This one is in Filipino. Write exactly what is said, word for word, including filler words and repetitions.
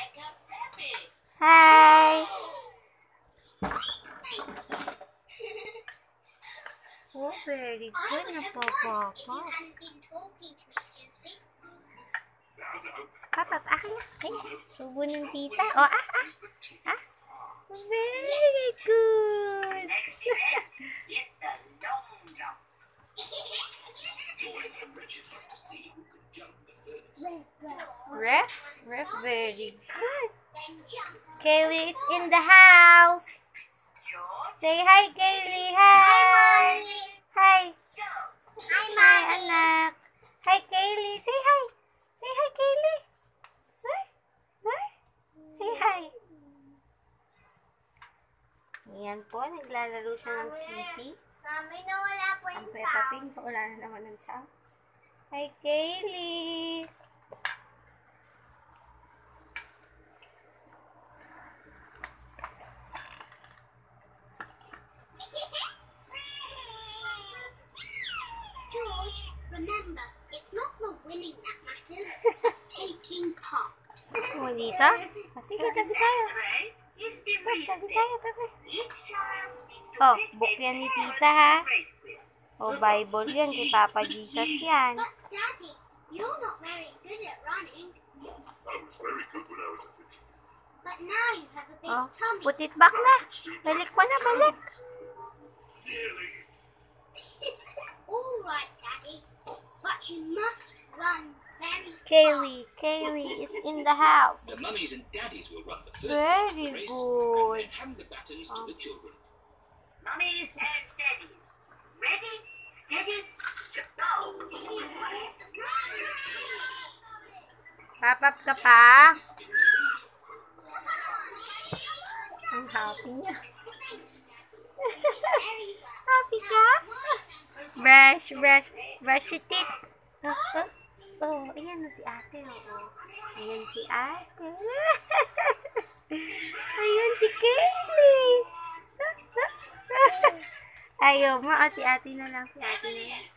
Hi! Oh, very good na po, Papa. Papa, akin na. Ay, subo ng tita. Oh, ah, ah. Ah, very good. Ref, Ref, very good. Keilee is in the house. Say hi, Keilee. Hi. Hi. Hi, anak. Hi, Keilee. Say hi. Say hi, Keilee. Hi. Hi. Say hi. Ayan po, naglalaro siya ng kitty. Mami, nawala po Ang yung Peppa Pig, wala na naman ng sound. Hi, Keilee. George, remember, it's not the winning that matters, but taking part. Gusto mo dito? Oh, sige, tabi tayo. Tabi tayo, tabi. Oh, book yan ni tita, ha? Oh, Bible yan, kay Papa Jesus yan. But Daddy, you're not very good at running. I was very good when I was a kid. But now you have a big Oh, tummy. put it back na. Balik mo na, balik. Nearly. All right, Daddy, but you must run very Keilee, Keilee is in the house. The mummies and daddies will run the first Very race good. and then hand the batons to the children. Mummies and daddies, ready, steady, go! Pop-up ka pa? Ang happy niya. Happy ka? Brush, brush, brush your teeth. Oh, oh, oh, ayan na si ate. Oh. Ayan si ate. Ayan si Keilee. Ayaw mo, oh, si ate na lang, si ate na lang.